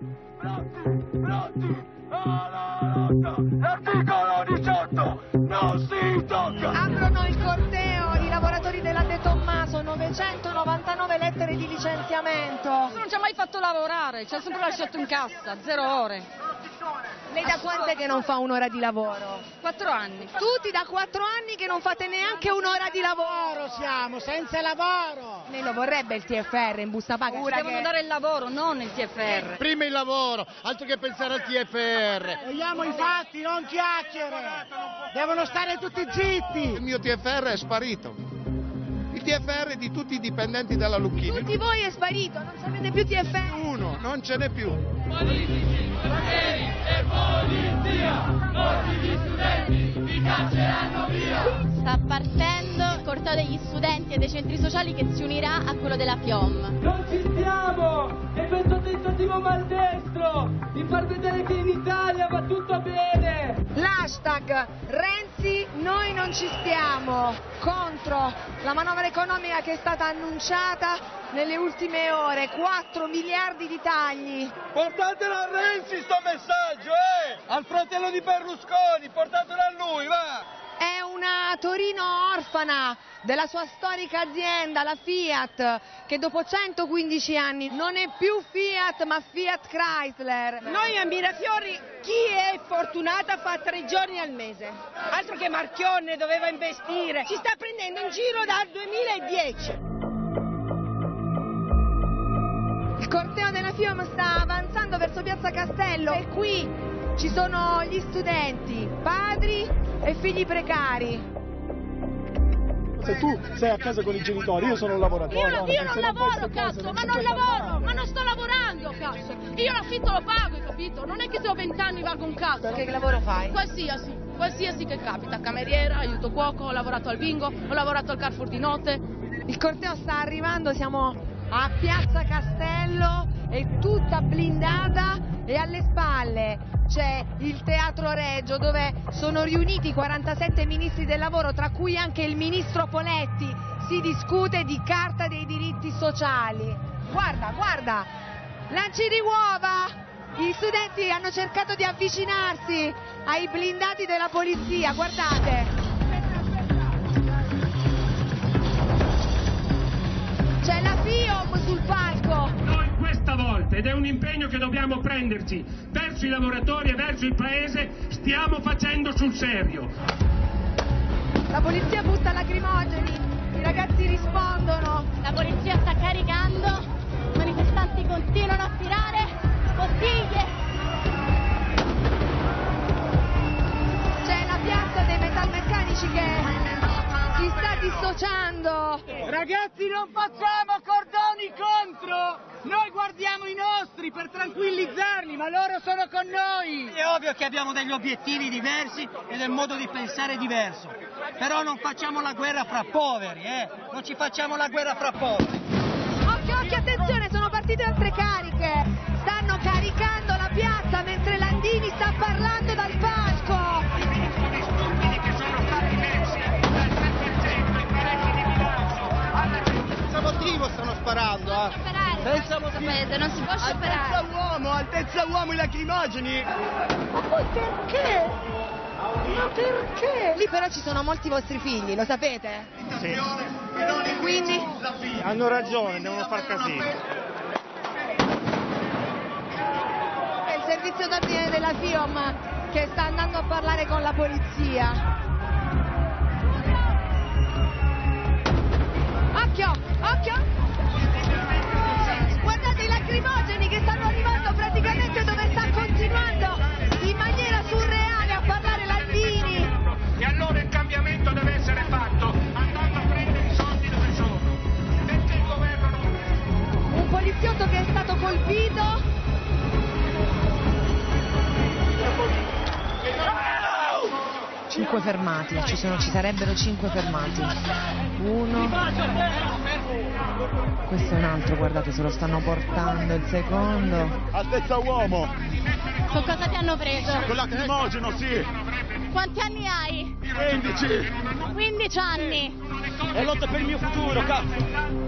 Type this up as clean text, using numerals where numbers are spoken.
Pronti alla lotta! L'articolo 18 non si tocca! Aprono il corteo i lavoratori della De Tommaso, 999 lettere di licenziamento. Non ci ha mai fatto lavorare, ci ha sempre lasciato in cassa, 0 ore. Lei da quanto è che non fa un'ora di lavoro? 4 anni. Tutti da 4 anni che non fate neanche un'ora di lavoro. Siamo senza lavoro. Lei lo vorrebbe il TFR in busta paga? Ci devono dare il lavoro, non il TFR. Prima il lavoro, altro che pensare al TFR. Vogliamo i fatti, non chiacchiere. Devono stare tutti zitti. Il mio TFR è sparito. Il TFR di tutti i dipendenti della Lucchini. Tutti voi è sparito, non sapete più TFR. Uno, non ce n'è più. Politici, stranieri e polizia, molti gli studenti vi cacceranno via. Sta partendo il corteo degli studenti e dei centri sociali che si unirà a quello della FIOM. Non ci stiamo! È questo tentativo maldestro di far vedere che in Italia va tutto bene! L'hashtag Renzi noi non ci stiamo contro la manovra economica che è stata annunciata nelle ultime ore, 4 miliardi di tagli. Portatelo a Renzi sto messaggio, al fratello di Berlusconi, portatelo a lui, va! È una Torino orfana della sua storica azienda, la Fiat, che dopo 115 anni non è più Fiat ma Fiat Chrysler. Noi a Mirafiori chi è fortunata fa 3 giorni al mese, altro che Marchionne doveva investire, ci sta prendendo in giro dal 2010. Il corteo della FIOM sta avanzando verso Piazza Castello e qui ci sono gli studenti, padri e figli precari. Se tu sei a casa con i genitori, io sono un lavoratore. Io non lavoro, cazzo, ma non lavoro, ma non sto lavorando, cazzo. Io l'affitto lo pago, hai capito? Non è che se ho 20 anni valgo un cazzo. Perché che lavoro fai? Qualsiasi che capita, cameriera, aiuto cuoco, ho lavorato al bingo, ho lavorato al Carrefour di notte. Il corteo sta arrivando, siamo a Piazza Castello, è tutta blindata e alle spalle c'è il Teatro Regio dove sono riuniti 47 ministri del lavoro, tra cui anche il ministro Poletti. Si discute di Carta dei diritti sociali. Guarda, guarda, lanci di uova! Gli studenti hanno cercato di avvicinarsi ai blindati della polizia, guardate. C'è la FIOM sul palco. Noi questa volta, ed è un impegno che dobbiamo prenderci verso i lavoratori e verso il paese, stiamo facendo sul serio. La polizia butta lacrimogeni, i ragazzi rispondono. La polizia sta caricando, i manifestanti continuano a tirare bottiglie. C'è la piazza dei metalmeccanici che si sta dissociando. Ragazzi, non facciamo cordoni contro! Noi guardiamo i nostri per tranquillizzarli, ma loro sono con noi! È ovvio che abbiamo degli obiettivi diversi e del modo di pensare diverso, però non facciamo la guerra fra poveri, non ci facciamo la guerra fra poveri. Occhio, occhio, attenzione, sono partite altre cariche, stanno caricando la piazza mentre Landini sta parlando dal palco. Senza motivo stanno sparando, Senza motivo. Non si può scioperare. Altezza uomo i lacrimogeni. Ma poi perché? Ma perché? Lì però ci sono molti vostri figli, lo sapete? Sì. Quindi? Hanno ragione, devono far casino. È il servizio d'ordine della FIOM che sta andando a parlare con la polizia. Occhio, occhio! Guardate i lacrimogeni che stanno arrivando praticamente dove sta continuando in maniera surreale a parlare Landini. E allora il cambiamento deve essere fatto andando a prendere i soldi dove sono. Perché il governo non... Un poliziotto che è stato colpito. 5 fermati, ci sarebbero 5 fermati. Uno. Questo è un altro, guardate, se lo stanno portando. Il secondo. Altezza uomo. Con cosa ti hanno preso? Con lacrimogeno, sì. Quanti anni hai? 15. 15 anni. E lotta per il mio futuro, cazzo.